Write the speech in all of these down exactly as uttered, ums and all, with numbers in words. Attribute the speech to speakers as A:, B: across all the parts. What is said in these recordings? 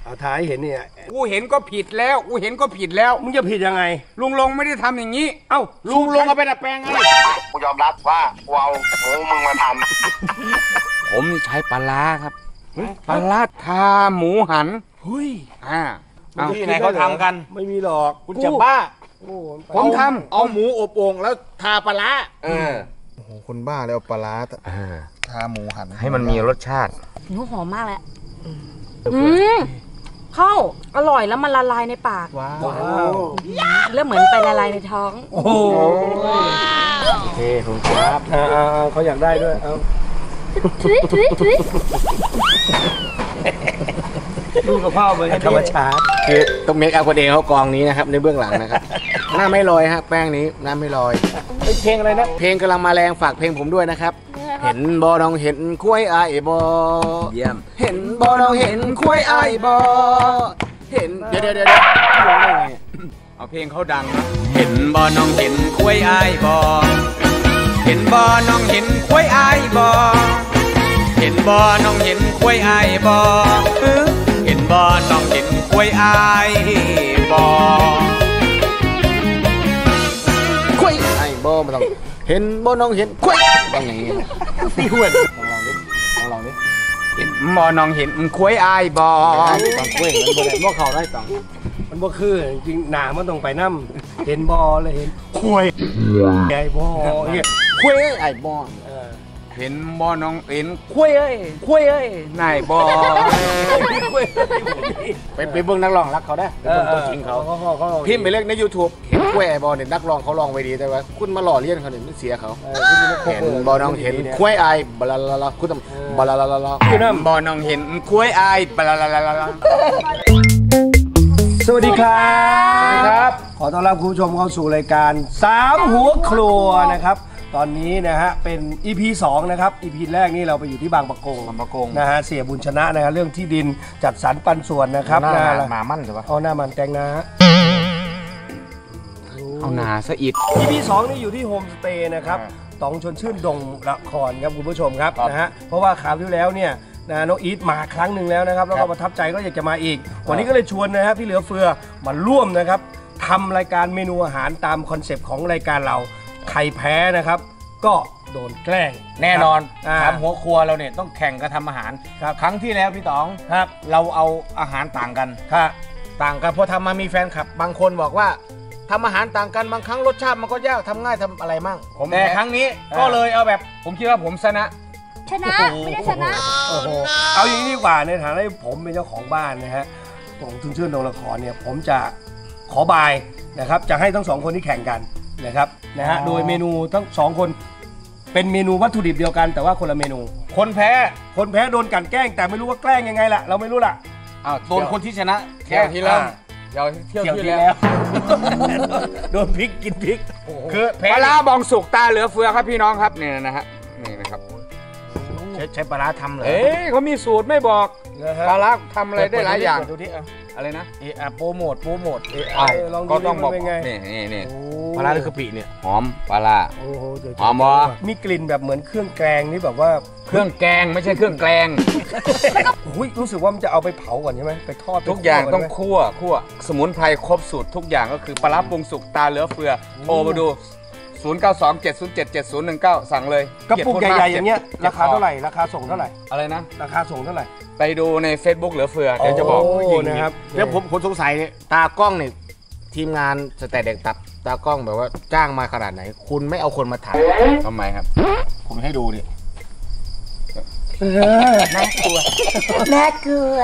A: เอาท้ายเห็นเนี่ย
B: กูเห็นก็ผิดแล้วกูเห็นก็ผิดแล้ว
A: มึงจะผิดยังไง
B: ลุงลงไม่ได้ทำอย่างนี้
A: เอ้า
B: ลุงลงเอาไปดัดแปลงไง
C: กูยอมรับว่ากูเอาหมูมึงมาท
B: ำผมใช้ปลาร้าครับปลาร้าทาหมูหัน
A: เฮ้ย
B: อ่า
D: ที่ไหนเขาทำกัน
A: ไม่มีหรอก
D: คุณจะบ้า
B: ผมทำ
D: เอาหมูอบโอ่งแล้วทาปลาร้า
B: เออ
D: โอ้โหคนบ้าแล้วปลาร้าทาหมูหัน
B: ให้มันมีรสชาติ
E: หหอมมากแล้วอืมเข้าอร่อยแล้วมันละลายในปาก
A: ว้าว
E: แล้วเหมือนไปละลายในท้อง
A: โอ้โหโอเคคุณครับเขาอยากได้ด้วยเอาดูกับพ่อเหมือนกันธรรมชาติ
D: คือต้องเมคอัพคนเองเขากองนี้นะครับในเบื้องหลังนะครับหน้าไม่ลอยฮะแป้งนี้หน้าไม่ลอย
A: เพลงอะไรนะ
D: เพลงกำลังมาแรงฝากเพลงผมด้วยนะครับเห็นบอน้องเห็นคุ้ยไอบอ
B: เยี่ยม
D: เห็นบอน้องเห็นคุ้ยไอบอเห็นเดี๋ยวเดี๋ยวเดี๋ยว
B: เอาเพลงเขาดังเห็นบอน้องเห็นคุ้ยไอบอเห็นบอน้องเห็นคุ้ยไอบอเห็นบอน้องเห็นคุ้ยไอบอเห็นบอน้องเห็นคุ้ยไอบอ
D: คุ้ยไอบอมาต้องเห็นบอน้องเห็นคุ้ยต้องอย่างนี้ตีหัวลองลองดิลองลองดิ
B: เห็นบอน้องเห็นคุ้ยไอบอ
D: ต้องคุ้ยมันบ่ได้บ่เข้าได้ต้อง
A: มันบ่คือจริงหนามันต้องไปน้ำเห็นบอเลยเห็นคุ้ยไอบอเนี่ย
D: คุ้ยไอบอ
B: เห็นบอน้องเห็นคุ้ยเอ้ยคุ้ยเอ้ยนายบอ
D: ไปไปเบิ่งนักร้องรักเขาได้ไปเบิ่งตัวจริงเขาพิมพ์ไปเล่นใน ยูทูบ เห็นคุ้ยไอบอเนี่ยนักร้องเขาลองไปดีแต่ว่าคุณมาหล่อเลี้ยนเขาเนี่ยไม่เสียเขาเห็นบอน้องเห็นคุ้ยไอบลาลาลาคุณบลาลาลาลา
B: บอน้องเห็นคุ้ยไอบลาลาลาลา
A: สวัสดีครับขอต้อนรับคุณผู้ชมเข้าสู่รายการสามหัวครัวนะครับตอนนี้นะฮะเป็น อี พี สองนะครับ อี พี แรกนี่เราไปอยู่ที่บางปะกง
D: บางปะกง
A: นะฮะเสียบุญชนะนะฮะเรื่องที่ดินจัดสรรปันส่วนนะครับ
D: หน้าหนามั่นใช่ปะ
A: เอาหน้ามันแตงนะ
B: เอาหนาซะอิด
A: อี พี สองนี่อยู่ที่โฮมสเตย์นะครับต๋องชวนชื่นดงละครครับคุณผู้ชมครับนะฮะเพราะว่าคราวที่แล้วเนี่ยนะน้องอีทมาครั้งหนึ่งแล้วนะครับแล้วก็ประทับใจก็อยากจะมาอีกวันนี้ก็เลยชวนนะฮะพี่เหลือเฟือมาร่วมนะครับทำรายการเมนูอาหารตามคอนเซปต์ของรายการเราใครแพ้นะครับก็โดนแกล้ง
D: แน่นอนทำหัวครัวเราเนี่ยต้องแข่งกันทำอาหารครับครั้งที่แล้วพี่ต๋อง
A: ครับ
D: เราเอาอาหารต่างกัน
A: ครับ
D: ต่างกันพอทำมามีแฟนคลับบางคนบอกว่าทำอาหารต่างกันบางครั้งรสชาติมันก็ยากทำง่ายทำอะไรมั่งแต่ครั้งนี้ก็เลยเอาแบบผมคิดว่าผมชนะ
E: ชนะไม่ได้ชนะ
A: โอ้โหเอาอย่างนี้ดีกว่าในฐานะที่ผมเป็นเจ้าของบ้านนะฮะตรงชื่นดงละครเนี่ยผมจะขอบายนะครับจะให้ทั้งสองคนที่แข่งกันนะครับนะฮะโดยเมนูทั้งสองคนเป็นเมนูวัตถุดิบเดียวกันแต่ว่าคนละเมนู
D: คนแพ้
A: คนแพ้โดนกันแกล้งแต่ไม่รู้ว่าแกล้งยังไงล่ะเราไม่รู้ล่ะ
D: อ้าวโดนคนที่ชนะแข่งทีแล้วเดี๋ยวเที่ยวที่แล้ว
A: โดนพริกกินพริก
B: คือปลาร้าบองสุกตาเหลือเฟือครับพี่น้องครับนี่นะฮะนี่นะครับ
D: ใช้ใช้ปลาร้าทำเหรอ
B: เอ้ยเขามีสูตรไม่บอกปลาร้าทำอะไรได้หลายอย่าง
D: ดูที่
B: อะไรนะ
D: เออโปรโมทโปรโมท
B: ก็ต้องบอกนี่นี่นี่
D: ปลาร้าหรือกะปิเนี่ย
B: หอมปลาร้าหอมบ่
A: มีกลิ่นแบบเหมือนเครื่องแกงนี่แบบว่า
B: เครื่องแกงไม่ใช่เครื่องแกง
A: รู้สึกว่ามันจะเอาไปเผาก่อนใช่ไหมไปทอด
B: ทุกอย่างต้องคั่วคั่วสมุนไพรครบสูตรทุกอย่างก็คือปลาร้าปรุงสุกตาเหลือเฟือโทรมาดูศูนย์ เก้า สอง เจ็ด ศูนย์ เจ็ด เจ็ด ศูนย์ หนึ่ง เก้าสั่งเลย
A: กระปุกใหญ่ๆอย่างเงี้ยราคาเท่าไหร่ราคาส่งเท่าไหร่
B: อะไรนะ
A: ราคาส่งเท่าไหร่
B: ไปดูใน Facebook เหลือเฟือเดี๋ยวจะบอก
A: นะครับ
D: แล้วผมผมสงสัยเนี่ยตากล้องเนี่ยทีมงานสแตนเด็กตัดตากล้องแบบว่าจ้างมาขนาดไหนคุณไม่เอาคนมาถ่าย
B: ทำไมครับ
D: ผมให้ดูดิ
E: น่ากลัวน่ากลัว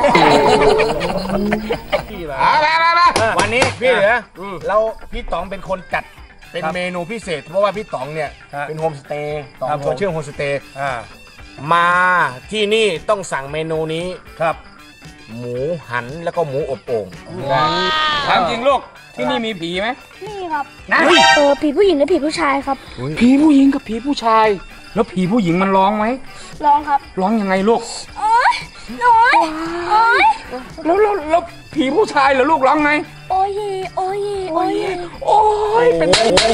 D: วันนี้พี่เหลือเราพี่ต๋องเป็นคนจัดเป็นเมนูพิเศษเพราะว่าพี่ต๋องเนี่ยเป็นโฮมสเตย์ต๋องเขาชื่อโฮมสเตย์มาที่นี่ต้องสั่งเมนูนี้
A: ครับ
D: หมูหันแล้วก็หมูอบโอ่ง
B: ถามจริงลูกที่นี่มีผีไหม
E: มีครับนะเออผีผู้หญิงหรือผีผู้ชายครับ
B: ผีผู้หญิงกับผีผู้ชายแล้วผีผู้หญิงมันร้องไหม
E: ร้องครับ
B: ร้องยังไงลูก
E: โอ๊ยโอ๊ยโอ๊ย
B: แล้วแล้วแล้วผีผู้ชายเหรอลูกร้องไง
E: โอ้ยโอ้ยโอ้ย
B: โอ้ยเป็น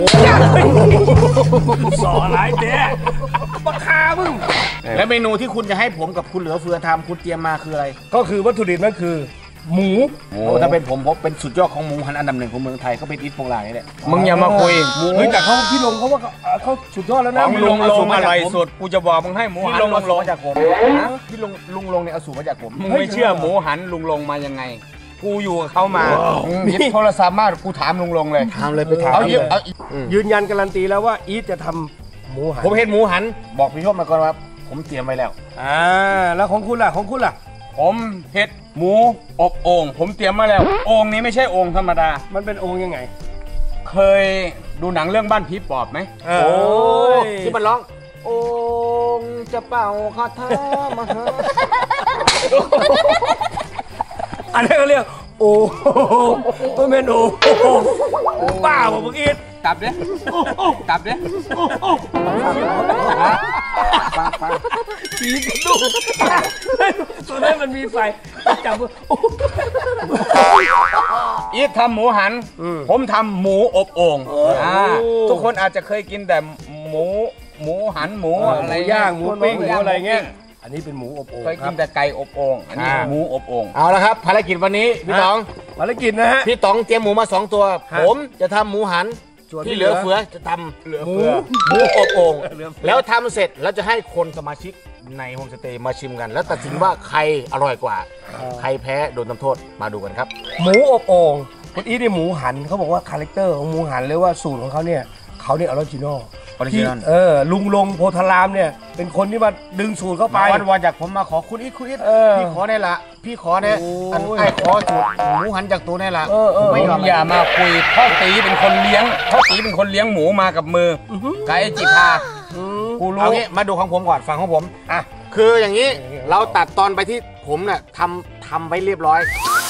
A: สอร้ายแท้ปะคามึง
D: แล้วเมนูที่คุณจะให้ผมกับคุณเหลือเฟือทำคุณเตรียมมาคืออะไร
A: ก็คือวัตถุดิบนั่นคือ
D: หมู
B: หมู
D: โอ้ถ้าเป็นผมผมเป็นสุดยอดของหมูหันอันดับหนึ่งของเมืองไทยก็เป็นอีทโปงลางนี่แหละ
B: มึงอย่ามาคุย
A: เฮ้ยแต่เขาพี่ลงเขาว่าเขาสุดยอดแล้ว
B: ข
A: นะ
B: องลุงลงอร่อยสุดกูจะบอกมึงให้หมู
D: พี่
B: หัน
D: ลง
B: ลุ
D: เอา
B: ง
D: สู
B: ล
D: ตรง มาจากผมพี่ลงลุงลงเนี่ยเอาสูตรมาจากผม
B: มึงไม่เชื่อหมูหันลุงลงมายังไง กูอยู่กับเขามาหยิบโทรศัพท์มากูถามลุงลงเลย
D: ทำเลยไปถาม
B: เอาหยิบ
D: เอา
A: ยืนยันการันตีแล้วว่าอีทจะทำหมูหัน
D: ผมเห็นหมูหันบอกพี่ชมมาก่อนว่าผมเตรียมไว้แล้ว
A: อ่าแล้วของคุณล่ะของคุณล่ะ
B: ผมเห็ดหมูอบโอ่งผมเตรียมมาแล้วโอ่งนี้ไม่ใช่โอ่งธรรมดา
A: มันเป็นองค์ยังไง
B: เคยดูหนังเรื่องบ้านผีปอบไหม
A: โอ้ย
D: ที่มันร้องโอ่งจะเป่าคาถามาหา
A: อันนี้เขาเรียกโอ้โหมันเป็นโอ้โหบ้าผมเมื่อกี้
B: กลับเด้กลับเด้
A: ผีกระดูกตัวนั้นมันมีไฟจับมือ
B: อีททำหมูหัน ผมทำหมูอบโอ่งอ่าทุกคนอาจจะเคยกินแต่หมูหมูหันหมู
A: ห
B: อะไร
A: มูย่างหมูปิ้งหมูอะไรเงี้ยอันนี้เป็นหมูอบโอ่ง
B: เคย
A: ค
B: กิ
A: รั
B: น
A: บ
B: แต่ไก่อบโอ่งอันนี้หมูอบโอ่ง
D: เอาละครับภารกิจวันนี้พี่ต๋อง
A: ภารกิจนะฮะ
D: พี่ต๋องเตรียมหมูมาสองตัว ผมจะทำหมูหัน
A: ส่วน
D: ที่เหลือเฟือจะทำ
A: เหลือ
D: หมู
A: เฟือ
D: หมูอบโอ่ง
A: เหลือเฟือ
D: แล้วทำเสร็จแล้วจะให้คนสมาชิกในโฮมสเตย์มาชิมกัน แล้วตัดสินว่าใครอร่อยกว่า ใครแพ้โดนทำโทษมาดูกันครับ
A: หมูอบโอ่งคุณอีทเนี่ยหมูหันเขาบอกว่าคาแรคเตอร์ของหมูหันเลยว่าสูตรของเขาเนี่ยเขาเนี่ยออริจินอล
D: Original
A: เออลุงลงโพธารามเนี่ยเป็นคนที่มาดึงสูตรเข้าไป
D: วันวันจากผมมาขอคุณอีทคุณอีท
A: เออ
D: พี่ขอได้ละพี่ขอเนี่ย
A: โอ้ย
D: อันไอ้ขอสูตรหมูหันจากตัวได้ละ
A: เออเออ
D: ไม่ยอม
B: อย่ามาคุยพ่อตีเป็นคนเลี้ยงพ่อตีเป็นคนเลี้ยงหมูมากับมือไก่จิพา
A: อืม
B: กูรู้
D: เอางี้มาดูของผมก่อนฟังของผมอ่ะคืออย่างนี้เราตัดตอนไปที่ผมเนี่ยทำทำไว้เรียบร้อย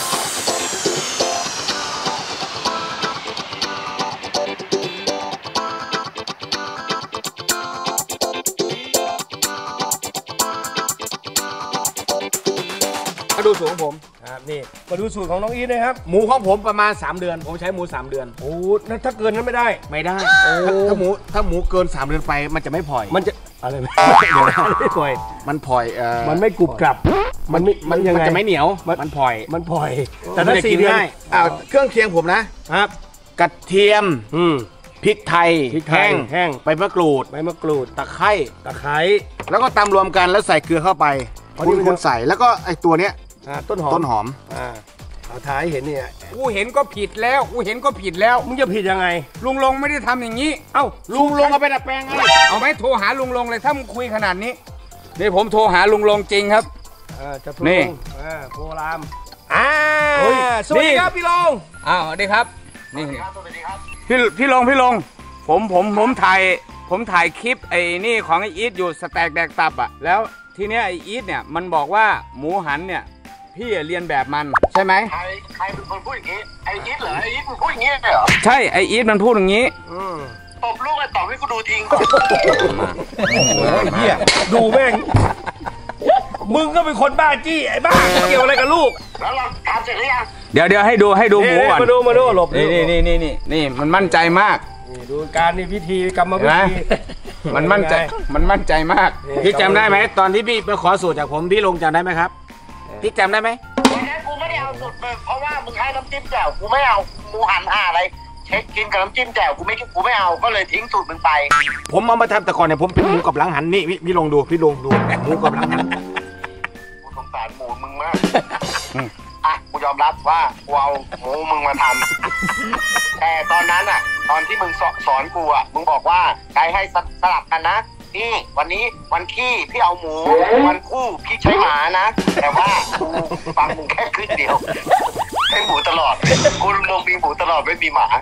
D: มาดูสูตรของผม
A: ครับนี่มาดูสูตรของน้องอีทนะครับ
D: หมูของผมประมาณ สาม เดือน ผมใช้หมู สาม เดือน
A: โอ้นั่นถ้าเกินนั้นไม่ได้
D: ไม่ได้ถ้าถ้าหมูถ้าหมูเกิน สาม เดือนไปมันจะไม่พลอย
A: มันจะอะไรไม่เดี๋ยวนะไม่ปล่อย
D: มันพลอยเอ่อ
A: มันไม่กรุบกรับ มันไม่
D: มัน
A: ยัง
D: มัน
A: ไง
D: จะไม่เหนียว
A: มัน
D: มันพลอย
A: มันปล่อย แต่ถ้า
D: มันจะ
A: สี่
D: กิน
A: เดือน
D: ง่ายอ้าวเครื่องเคียงผมนะ
A: ครับ
D: กระเทียม
A: อืม
D: พริกไทย
A: พริกไทย
D: แห้ง
A: แห้ง
D: ใบมะกรูด
A: ใบมะกรูด
D: ตะไคร้
A: ตะไคร้
D: แล้วก็ตำรวมกันแล้วใส่เกลือเข้าไป
A: อ๋อ
D: คุ
A: นี่
D: ณ
A: มัน
D: คุณใส่แล้วก็ไอตัวเนี้ย
A: อ่าต้นหอม
D: ต้นหอม
A: อ่าเอาท้ายเห็นเนี่ย
B: กูเห็นก็ผิดแล้วกูเห็นก็ผิดแล้ว
A: มึงจะผิดยังไง
B: ลุงลงไม่ได้ทำอย่างนี้
A: เอ้า
D: ลุงลงเอาไปดัดแปลงไง
B: เอาไหมโทรหาลุงลงเลยถ้ามึงคุยขนาดนี้นี่ผมโทรหาลุงลงจริงครับ
A: อ่าจะทุ
B: นี่
A: ลงอ่าโพราม
B: อ่า
A: เฮ้ยสวัสดี
B: นี่
A: ครับพี่ลง
B: อ้าวสวัสดีครับนี่
C: ครับสวัสดีครับ
B: พี่พี่ลงพี่ลงผมผมผมถ่ายผมถ่ายคลิปไอ้นี่ของไอ้อีทอยู่สแต็กแดกตับอ่ะแล้วทีเนี้ยไอ้อีทเนี่ยมันบอกว่าหมูหันเนี่ยพี่เรียนแบบมันใช่ไหม
C: ใครใครเป็นคนพูดอย่างนี้ ไอ้อีทเหรอ ไอ้อีทมันพูดอย่างนี้เลยเหรอ
B: ใช่ไอ้อีทมันพูดอย่างนี้
A: อืม
C: ตบลูกไอ้ต่อให้กูดูทิ้ง
A: โอ้ยเหี้ยดูแม่ง มึงก็เป็นคนบ้าจี้ไอ้บ้าเกี่ยวอะไรกับลูก
C: แล้วเราทำเสร็จหรือยัง
B: เดี๋ยวเดี๋ยวให้ดูให้ดูหมูก่อน
A: มาดูมาดูหลบ
B: นี่นี่นี่นี่นี่นี่มันมั่นใจมาก
A: นี่ดูการนี่พิธีกรรมวิ
B: เห็นไหม
A: ธี
B: มันมั่นใจมันมั่นใจมาก
D: พี่จำได้ไหมตอนที่พี่ไปขอสูตรจากผมพี่ลงจำได้ไหมครับพี่จำได้ไหม
C: วันนี้กูไม่ได้เอาสุดมึงเพราะว่ามึงให้น้ำจิ้มแจ่วกูไม่เอาหมูหันห่าอะไรเช็คกินกับน้ำจิ้มแจ่วกูไม่กูไม่เอาก็เลยทิ้งสูตรมึงไป
D: ผมเอามาทำแต่ก่อนเนี่ยผมเป็นหมูกับหลังหันนี่พี่พี่ลงดูพี่ลงดูหมูกับหลังหัน
C: กูสงสารหมูมึงมากอ่ะกูยอมรับว่ากูเอาหมูมึงมาทำแต่ตอนนั้นอ่ะ ตอนที่มึงสสอนกูอ่ะมึงบอกว่าใครให้สลับกันนะนี่วันนี้วันขี้พี่เอาหมูวันคู่พี่ใช้หมานะ แต่ว่ากูฟังมึงแค่ครึ่งเดียวให้หมูตลอดกูลงมีหมูตลอดไม่มีหมา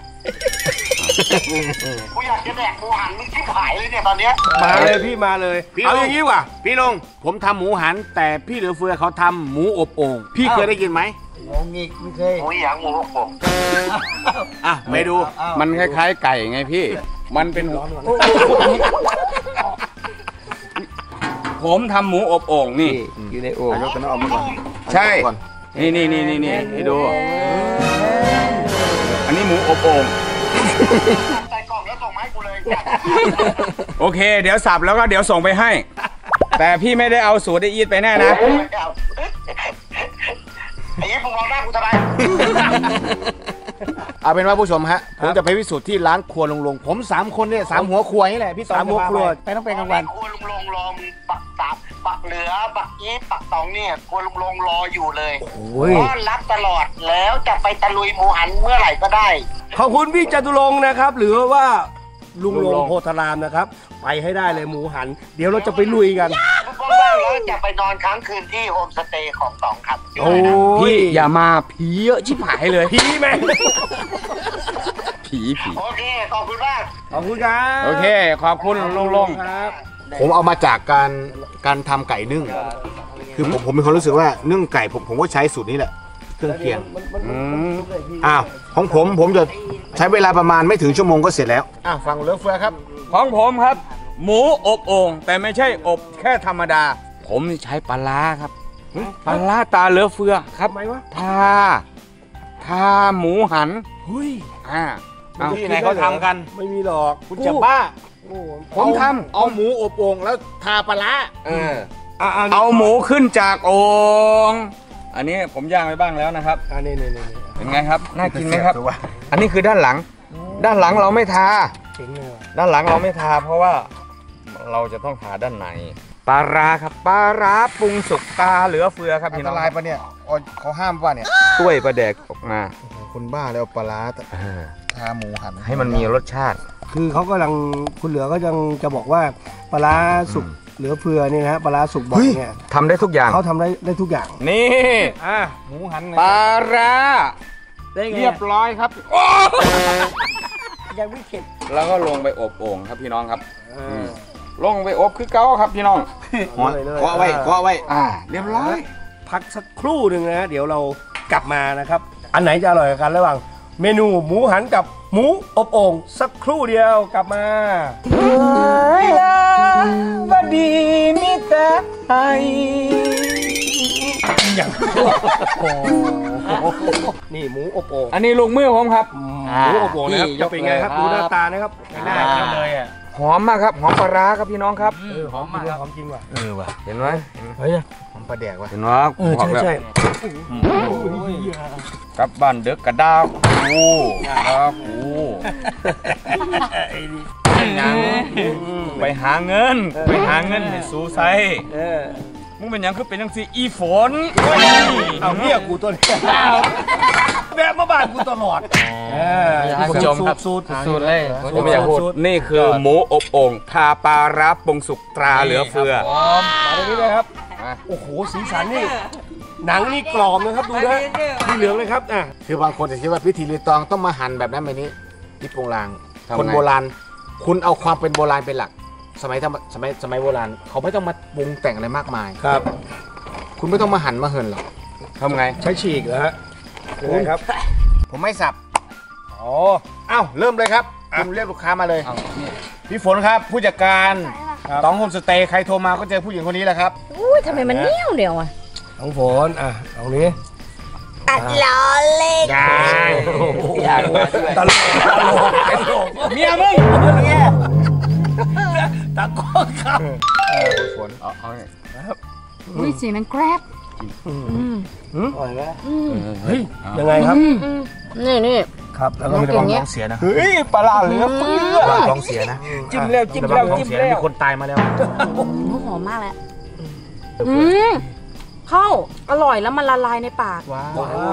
C: กูอยากจะแดกหมูหันมึงชิบหายเลยเนี่ยตอนเนี้ย
A: มาเลยพี่มาเลย
D: พี่
A: เอา
D: ล
A: อย่างนี้ว่ะ
D: พี่ลงผมทำหมูหันแต่พี่เหลือเฟือเขาทำหมูอบโอ่งพี่เคยได้ยินไหม
C: หมูหยางหมูอบโอ่ง
D: อ่ะไม่ดู
B: มันคล้ายๆไก่ไงพี่ มันเป็นผมทำหมูอบโอ่งนี่
A: อยู่ในโอ่ง
D: ยกกันออกมาก่อน
B: ใช่
D: ก่อน
B: นี่นี่นี่นี่นี่ให้ดู อันนี้หมูอบโอ่ง
C: ใส่กล่องแล้วส่งมาให้กูเลย
B: โอเค เดี๋ยวสับแล้วก็เดี๋ยวส่งไปให้ แต่พี่ไม่ได้เอาสูตรไอ้อีทไปแน่นะ
C: ไอ้ยี่มึงมองหน้าากูทำไม
D: เอาเป็นว่าผู้ชมฮะผมจะไปพิสูจน์ที่ร้านครัวลุงลงผมสามคนเนี่ยสามหัวครัวนี่แหละพี่ต๋อง
A: สามหัวครัว
D: ไปต้องไปกลางวัน
C: ครัวลุงลงรอมึงปักตับปักเหลือปักอีปักตองเนี่ยครัวลุงลงรออยู่เลย
A: โอ้ย
C: ต้อนรับตลอดแล้วจะไปตะลุยหมูหันเมื่อไหร่ก็ได้
A: ขอบคุณพี่จตุรงค์นะครับ หรือว่าลุงลงโพธารามนะครับ ไปให้ได้เลยหมูหัน เดี๋ยวเราจะไปลุยกัน
C: ว่างๆแล้วจะไปนอนค้างคืนที่โฮมสเตย์ของต๋องครับ
A: โอ้ย
B: พี่อย่ามาผีเยอะชิบหายเลย
A: ผีแม่ง
B: ผีผี
C: โอเคขอบคุณมาก
A: ขอบคุณครับ
B: โอเค ขอบคุณลุงลง
A: ครับ
D: ผมเอามาจากการการทำไก่นึ่ง คือผมผมมีความรู้สึกว่านึ่งไก่ผมผมก็ใช้สูตรนี้แหละเครื่องเคียง
B: อืม
D: อ้าวของผมผมจะใช้เวลาประมาณไม่ถึงชั่วโมงก็เสร็จแล้วอ้าวฟังเลือเฟือครับ
B: ของผมครับ หมูอบโอ่งแต่ไม่ใช่อบแค่ธรรมดา ผมใช้ปลาร้าครับปลาร้าตาเหลือเฟือครับ
A: ทำไมวะ
B: ทาทาหมูหัน
A: เฮ้ย
B: อ่าเอา
D: ที่ไหนเขาทำกัน
A: ไม่มีหรอก
D: คุณจะบ้า
A: โอ้
D: ผมทำเอาหมูอบโอ่งแล้วทาปลาร้า
B: เออ
A: อ่ะอ่ะ
B: เอาหมูขึ้นจากโอ่งอันนี้ผมย่างไปบ้างแล้วนะครับ
A: อ่ะนี่นี่นี่นี่
B: เป็นไงครับ น่ากินไหมครับ อันนี้คือด้านหลัง ด้านหลังเราไม่ทา
A: เจ๋งเลยว่ะ
B: ด้านหลังเราไม่ทาเพราะว่าเราจะต้องทาด้านในปลาร้าครับปลาร้าปรุงสุกตาเหลือเฟือครับ
D: อัน
B: พี่
D: ต
B: น้อง
D: รายปะเนี่ยอ๋อเขาห้ามป่ะเนี่ย
B: ต้วยปลาแดกออกมา
D: คนบ้าแล้วปลาร้า
B: อ่า
D: ทาหมูหัน
B: ให้มันมีรสชาติ
A: คือเขากำลังคุณเหลือก็ยังจะบอกว่าปลาร้าสุกเหลือเฟือนี่นะฮะปลาร้าสุกบ่อยเนี่ย
B: ทำได้ทุกอย่าง
A: เขาทำได้ได้ทุกอย่าง
B: นี่
A: อ่ะ
D: หมูหัน
B: ปลาร้า
A: ได้ไง
B: เรียบร้อยครับ
A: ยังไม่เข็ด
B: แล้วก็ลงไปอบโอ่งครับพี่น้องครับ
A: เออ
B: ลงไปอบคือเก้าครับพี่น้อง
D: หัวเคาะไว้เคาะไว้
B: อ่า เรียบร้อย
A: พักสักครู่หนึ่งนะฮะเดี๋ยวเรากลับมานะครับ อันไหนจะอร่อยกว่ากันระหว่างเมนูหมูหันกับหมูอบโอ่งสักครู่เดียวกลับมาบดีมิตรไทยอย่างโอ้นี่หมูอบโอ่ง
B: อันนี้ลูกมือผมครับ
A: หมูอบโอ่งนะครับ
B: พี่
A: จะเป็นไงครับ
B: ยกเลย
A: ดูหน้า
B: ครับ
A: ตานะครับง่ายๆเลยอ่ะ
B: หอมมากครับหอมปลาร้าครับพี่น้องครับ
A: เออหอมมากหอมจริงว่ะ
D: เออว่ะ
B: เห็นไหม
A: เฮ้ย
D: หอมปลาแดกว่ะ
B: เห็นไหม
A: เออใช่ใช่
B: กลับบ้านเด็กกระดากูกระดากู
A: ไอ้นี่
B: ยังไปหาเงิน ไปหาเงินให้สู้ใส่
A: เออ
B: มึงเป็นหยังคือเป็นยังสิอีฝน
A: เอาเมียกูตัวนี้แวะมาบ้านกูตลอดเออ
B: คุณผู้ชมครับ
A: สูตร
B: สูตรเลยผมไม่อยากพูดนี่คือหมูอบโอ่งทาปลาร้าปรุงสุกตราเหลือเฟือ
A: มาตรงนี้เลยครับ โอ้โห สีสันนี่ หนังนี่กรอบนะครับ ดูนะสีเหลืองเลยครับอ่ะ
D: คือบางคนจะคิดว่าพิธีรีตองต้องมาหั่นแบบนั้นแบบนี้ที่ปรุงลาง
B: ทำไง
D: คนโบราณ คุณเอาความเป็นโบราณเป็นหลัก สมัยทำสมัยสมัยโบราณ เขาไม่ต้องมาปรุงแต่งอะไรมากมาย
A: ครับ
D: คุณไม่ต้องมาหั่นมาเหินหรอก
B: ทำไง
A: ใช้ฉีกเหรอฮะยังไงครับ
D: ผมไม่สับอ๋ออ้าวเริ่มเลยครับคุณเรียกลูกค้ามาเลย
B: เอานี่
D: พี่ฝนครับผู้จัดการต๋องโฮมสเตย์ใครโทรมาก็เจอผู้หญิงคนนี้แหละครับ
E: อุ้ยทำไมมันเหนียวเดียวอ่ะ
A: น้องฝนอ่ะตรงนี้
E: อัดล้อเล่น
D: ยาย
B: อยากมาด้วย
A: ตลกตลกตลก
B: เมียมึง
A: เนี่ยตะโกนครับ
D: คุณฝน
B: เอาเอาไง
E: อุ้ยเสียงมันแกรบอืม
A: อร่อยไหม
E: อืม
A: เฮ้ย ยังไงครับ
E: อืมนี่นี่
A: ครับ แล้วก็มี
E: ต้องกินอย่างเงี้ย
D: ท้องเสียนะ
B: เฮ้ยปลาร้าเหลือเฟือ
D: ท้องเสียนะ
B: จิ้มแล้วจิ้มแล้วจิ้มแล้ว
D: มีคนตายมาแล้ว
E: หอมมากแล้วอืมเข้าอร่อยแล้วมันละลายในปาก
D: ว้าว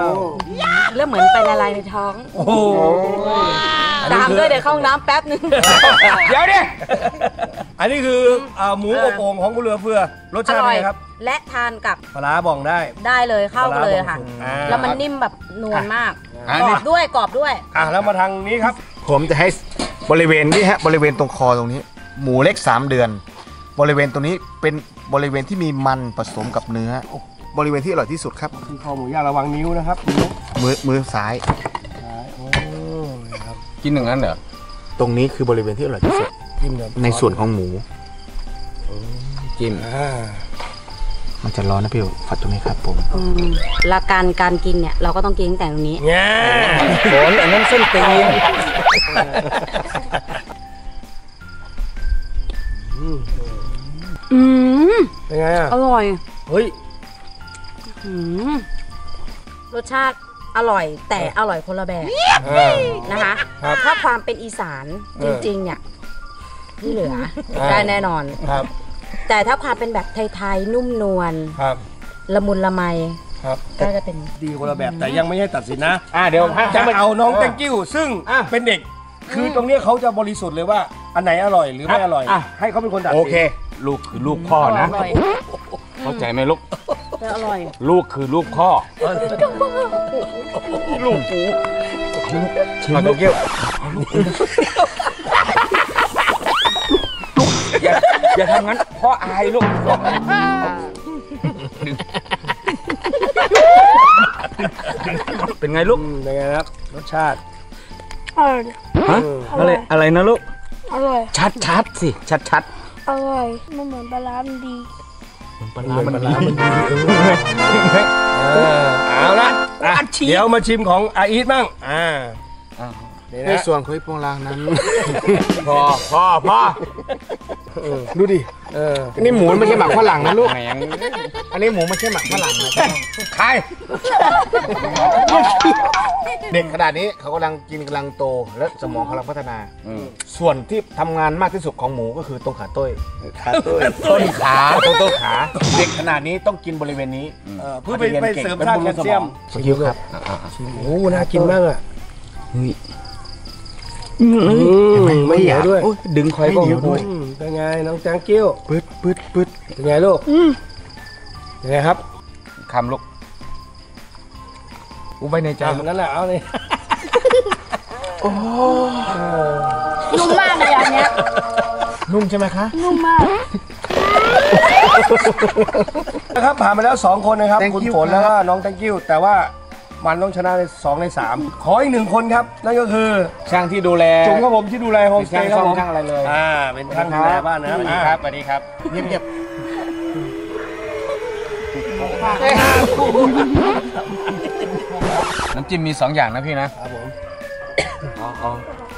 E: แล้วเหมือนไปละลายในท้อง
A: โอ้โห
E: ตามด้วยเดี๋ยวเข้าห้องน้ำแป๊บนึง
B: เดี๋ยวดิ
A: อันนี้คืออ่าหมูอบโอ่งของกุเรือเฟือ รส
E: อ
A: ชาติ
E: ร่
A: เป็
E: อย
A: นไงครับ
E: และทานกับ
A: ปลาร้าบองได้
E: ได้เลยเข้ากันเลยค่ะ
A: ปาร้าบองสุกอ่า
E: แล้วมันนิ่มแบบนวลมาก
B: อ่ะ
E: กร
B: นี่
E: อบด้วยกรอบด้วย
A: อ่ะแล้วมาทางนี้ครับ
D: ผมจะให้บริเวณนี้ฮะบริเวณตรงคอตรงนี้ หมูเล็กสามเดือน บริเวณตรงนี้เป็นบริเวณที่มีมันผสมกับเนื้อบริเวณที่อร่อยที่สุดครับ
A: คือคอหมูย่างระวังนิ้วนะครับนิ้ว
D: มือมือซ้าย
A: โอ้ครับ
B: กินอย่างนั้นเหรอ
D: ตรงนี้คือบริเวณที่อร่อยที่สุด
A: จิ้มกับ
D: ในส่วนของหมู
B: จิ้ม
A: อ่า
D: มันจะร้อนนะพี่ฟัดตรงนี้ครับผม
E: อืมและการการกินเนี่ยเราก็ต้องกินตั้งแต่ตรงนี้
A: เนี่ย
B: ฝนอันนั้นเส้นตีน
E: อืม
A: เป็นไงอ่ะ
E: อร่อย
A: เฮ้ย
E: อืมรสชาติอร่อยแต่อร่อยคนละแบบนะคะถ้าความเป็นอีสานจริงๆเนี่ยพี่เหลือได้แน่นอน
A: ครับ
E: แต่ถ้าความเป็นแบบไทยๆนุ่มนวลละมุนละไม
A: ครับ
E: ก็จะเป็น
A: ดีคนละแบบแต่ยังไม่ให้ตัดสินนะ
D: อ่าเดี๋ยว
A: จะเอาน้องแตงกิ้วซึ่งเป็นเด็กคือตรงนี้เขาจะบริสุทธิ์เลยว่าอันไหนอร่อยหรือไม่อร่อยให้เขาเป็นคนตัดสิน
D: โอเคลูกคือลูกพ่อนะเข้าใจไหมลูก
E: อร่อย
D: ลูกคือลูกพ่อลูกปูชิมลูกเกี้ยวอย่าอย่าทำงั้นพ่ออายลูกเป็นไงลูก
A: เป็นไงครับรสชาติ
F: อร่อย
D: ฮะอะไรอะไรนะลูก
F: อร่อย
D: ชัดชัดสิชัดชัด
F: อร่อยมันเหมือนปลาร้ามันดี
A: ปลาร้ามันดีเอาละเดี๋ยวมาชิมของอาอีทบ้างอ่า
D: ในส่วนของไอ้โปงลางนั้นพอพอพอดูดิอันนี้หมูไม่ใช่หมักฝรั่งนะลูกอันนี้หมูไม่ใช่หมักฝรั่งนะใครเด็กขนาดนี้เขากำลังกินกำลังโตและสมองกำลังพัฒนาส่วนที่ทำงานมากที่สุดของหมูก็คือตรงขาต้ยขาต้ยต้นขาต้นต้นขาเด็กขนาดนี้ต้องกินบริเวณนี้
A: เพื่อไปเสริมสร้างแคลเซียม
D: คิวครับ
A: โอ้น่ากินมากอ่ะ
D: ไม่เหนียวด้วยดึงคอยเหนียวด้วย
A: เป็นไงน้องแตงกิ้ว
D: ปึ๊ดปึ๊ดปึ๊ด
A: เป็นไงลูกเป็นไงครับ
D: คำลูกอุ้ไปในใจ
A: นั่นแหละเอาเลย
F: โอ้นุ่มมากเลยอันเนี้ย
D: นุ่มใช่ไหมคะ
F: นุ่มมาก
A: นะครับผ่านไปแล้วสองคนนะครับคุณฝนแล้วก็น้องแตงกิ้วแต่ว่ามันต้องชนะในสองในสามขออีกหนึ่งคนครับนั่นก็คือ
D: ช่างที่ดูแล
A: จุ๋มครับผมที่ดูแลโฮมสเตย์ครับผม
D: ช่างอะไรเลย
A: อ่าเป็นช่างดูแลบ้านนะครับ
D: สวัสดีครับเงียบเงียบน้ำจิ้มมีสองอย่างนะพี่นะครับผมอ๋ออ๋อ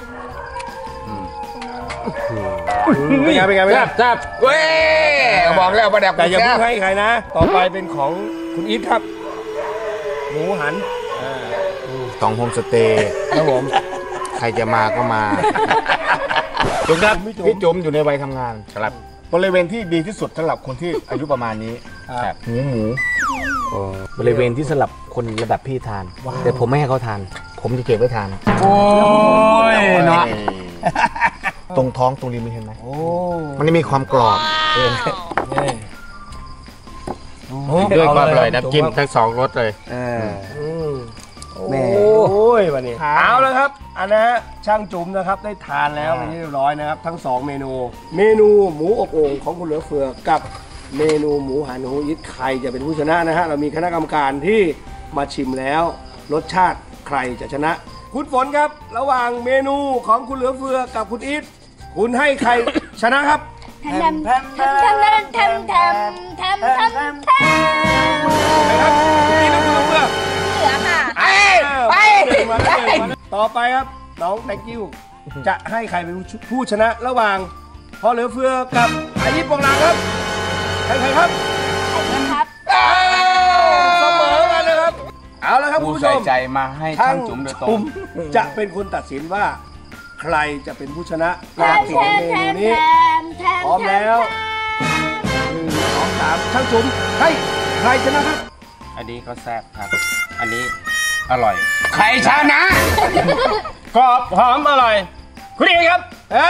A: เป็นไงเป็นไงเป็นไง
D: จับเว้ยบอกแล้วประดับ
A: แต่อย่าเพิ่งให้ใครนะต่อไปเป็นของคุณอีทครับหมูหัน
D: ตองโฮมสเตย์ครับผมใครจะมาก็มาจุ๋มครับพี่จุ๋มอยู่ในวัยทำงานครับบริเวณที่ดีที่สุดสำหรับคนที่อายุประมาณนี้หมูหมูบริเวณที่สำหรับคนระดับพี่ทานแต่ผมไม่ให้เขาทานผมจะเก็บไว้ทาน
A: โอ้ยเนาะ
D: ตรงท้องตรงริมเห็นไหมมันไม่มีความกรอบด้วยความอร่อยน้ำจิ้มทั้งสองรสเลย
A: แม่โอ้ยวันนี้เอาแล้วครับอันนะช่างจุ๋มนะครับได้ทานแล้วเป็นที่เรียบร้อยนะครับทั้งสองเมนูเมนูหมูอบโอ่งของคุณเหลือเฟือกับเมนูหมูหันโฮยิทใครจะเป็นผู้ชนะนะฮะเรามีคณะกรรมการที่มาชิมแล้วรสชาติใครจะชนะคุณฝนครับระหว่างเมนูของคุณเหลือเฟือกับคุณอีทคุณให้ใครชนะครับ
F: แทมแทมแทมแทมแทมแทมแทมแทมแทม
A: นะครับคุณอีทและคุณเหลือเฟือ
F: เหลือค่ะ
A: ไปไปต่อไปครับน้องแตงกิ้วจะให้ใครเป็นผู้ชนะระหว่างพ่อเหลือเฟือกับอายิปปองลางครับใครใครครับ
F: ครับ
A: เสมอกันนะครับเอาละครับคุณผู้ชม
D: ใจมาให้ช่างจุ๋มโดยตรง
A: จะเป็นคนตัดสินว่าใครจะเป็นผู้ชนะการสองเมนูนี้พร้อมแล้วหนึ่งสองสามช่างจุ๋มให้ใครชนะครับ
D: อันนี้ก็แซ่บครับอันนี้อร่อยใครชนะกรอบหอมอร่อยคุณเองครับ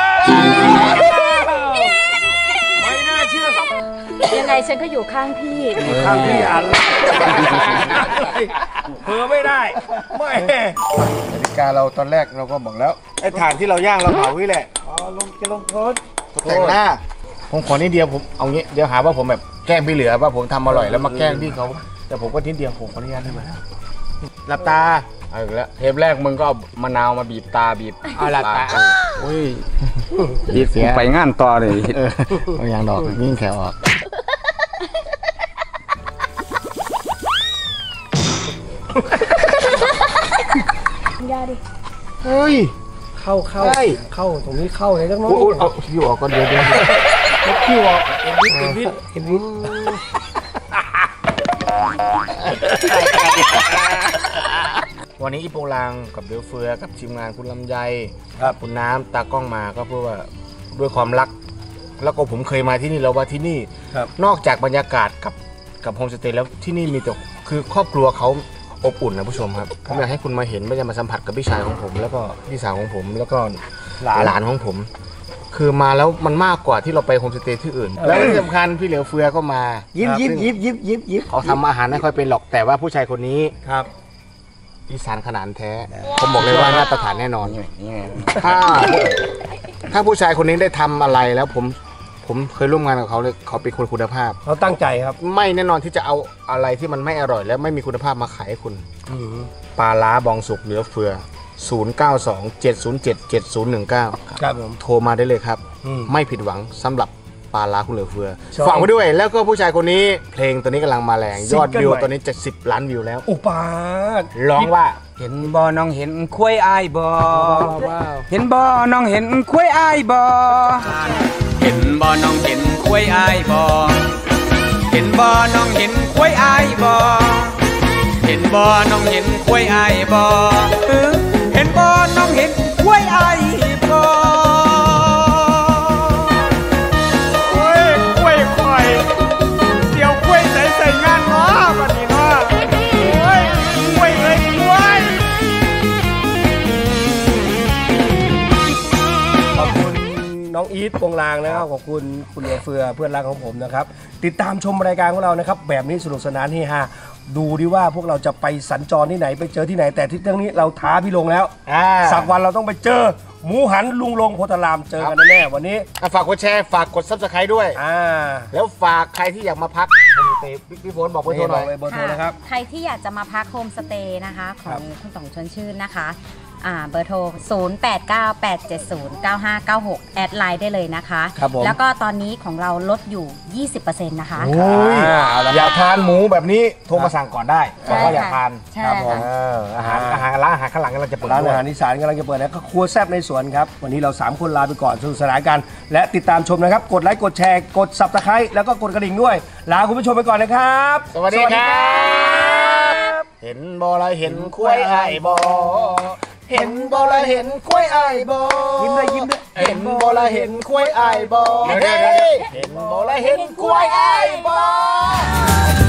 A: ไม่น่าเชื่อครับ
E: ยังไงฉันก็อยู่ข้างพี่
A: ข้างพี่อันเผลอไม่ได้ไม่
D: กติกาเราตอนแรกเราก็บอกแล้วไอ้ถ่านที่เราย่างเราเผาไว้แหละ
A: อ๋อลงจะลงโทษ
D: แต่งหน้าผมขอนิดเดียวผมเอางี้เดี๋ยวหาว่าผมแบบแกล้งพี่เหลือว่าผมทำอร่อยแล้วมาแกล้งพี่เขาแต่ผมก็นิดเดียวผมขออนุญาตได้ไหมหลับตาเอาอีกแล้วเทปแรกมึงก็เอามะนาวมาบีบตาบีบเอาหลับตาโอ้ยบีบเสียไปงานต่อเลยเอาอย่างดอกยิ่งแขวออก
F: ยาดิ
D: เฮ้ย
A: เข้าเข้าเข้าตรงนี้เข้าเลยจังน้อง
D: เอาคิวออกก่อนเดี๋ยวเดี๋ยว
A: คิวออกเอ็นวิทเอ็นวิทเอ็นวิท
D: วันนี้อีโปลังกับเดือเฟือกับทีมงานคุณลำไยครับคุณน้ำตากล้องมาก็เพื่อว่าด้วยความรักแล้วก็ผมเคยมาที่นี่แล้วว่าที่นี่นอกจากบรรยากาศกับกับโฮมสเตย์แล้วที่นี่มีแต่คือครอบครัวเขาอบอุ่นนะผู้ชมครับผมอยากให้คุณมาเห็นไม่ใช่มาสัมผัสกับพี่ชายของผม แล้วก็พี่สาวของผมแล้วก็หลานของผม คือมาแล้วมันมากกว่าที่เราไปโฮมสเตย์ที่อื่นแล้วที่สำคัญพี่เหลียวเฟือก็มายิบยิบยิบยิบยิบยิบเขาทำอาหารไม่ค่อยเป็นหรอกแต่ว่าผู้ชายคนนี้ครับอีสานขนาดแท้ผมบอกเลยว่ามาตรฐานแน่นอนถ้าถ้าผู้ชายคนนี้ได้ทำอะไรแล้วผมผมเคยร่วมงานกับเขาเลยเขาเป็นคนคุณภาพ
A: เขาตั้งใจครับ
D: ไม่แน่นอนที่จะเอาอะไรที่มันไม่อร่อยและไม่มีคุณภาพมาขายให้คุณปลาล้าบองสุกเหลือเฟือศูนย์ เก้า สอง เจ็ด ศูนย์ เจ็ด เจ็ด ศูนย์ หนึ่ง เก้าครับผมโทรมาได้เลยครับไม่ผิดหวังสำหรับปลาล้าคุณเหลือเฟือฝากไว้ด้วยแล้วก็ผู้ชายคนนี้เพลงตัวนี้กำลังมาแรงยอดวิวตอนนี้จะสิบล้านวิวแล้ว
A: อุปาท
D: ร้องว่า
B: เห็นบ่น้องเห็นคุ้ยอายบ่เห็นบ่น้องเห็นคุ้ยอายบ่เห็นบ่น้องเห็นคุ้ยอายบ่เห็นบ่น้องเห็นคุ้ยอายบ่เห็นบ่น้องเห็นคุ้ยอายบ่เห็นบ่น้องเห็นคุ้ยอายบ่คุ้ยคุ้ยคอยเดี๋ยวคุ้ยใส่ใส่งานเนาะบัดนี้เนาะคุ้ยคุ้ยเลยคุ้ย
A: ขอบคุณน้องอีทโปงลางนะครับขอบคุณคุณเหลือเฟือเพื่อนรักของผมนะครับติดตามชมรายการของเรานะครับแบบนี้สนุกสนานเฮฮาดูดิว่าพวกเราจะไปสัญจรที่ไหนไปเจอที่ไหนแต่ที่เรื่องนี้เราท้าพี่ลงแล้วสักวันเราต้องไปเจอหมูหันลุงลงโพธารามเจอกันแน่วันนี้
D: ฝากกดแชร์ฝากกดซับสไครต์ด้วยแล้วฝากใครที่อยากมาพักโฮมสเตย์พี่โฟนบอกเบอร์โทรหน่อย
A: เบอร์โทรนะครับ
E: ใครที่อยากจะมาพักโฮมสเตย์นะคะของคุณต่องชวนชื่นนะคะเบอร์โทร ศูนย์ แปด เก้า แปด เจ็ด ศูนย์ เก้า ห้า เก้า หก แอดไลน์ได้เลยนะคะแล้วก็ตอนนี้ของเราลดอยู่ ยี่สิบเปอร์เซ็นต์ นะคะ
D: อยากทานหมูแบบนี้โทรมาสั่งก่อนได้เพราะว่าอยากทาน
E: ครับ
D: ผมอาหารอาหารร้านอาหารข้างหลังกำลังจะเปิด
A: ร้านอาหารอีสานกำลังจะเปิดนะก็ครัวแซ่บในสวนครับวันนี้เราสามคนลาไปก่อนสนุกสนานกันและติดตามชมนะครับกดไลค์กดแชร์กด ซับสไครบ์ แล้วก็กดกระดิ่งด้วยลาคุณผู้ชมไปก่อนนะครับ
D: สวัสดีครับเห็นบอละเห็นคุ้ยไอ้บอเห็นบอละเห็นคุ้ยไอ้บอ
A: ยิ้มด้วยยิ้มด้วย
D: เห็นบอละเห็นคุ้ยไอ้บอเห็นบอละเห็นคุ้ยไอ้บอ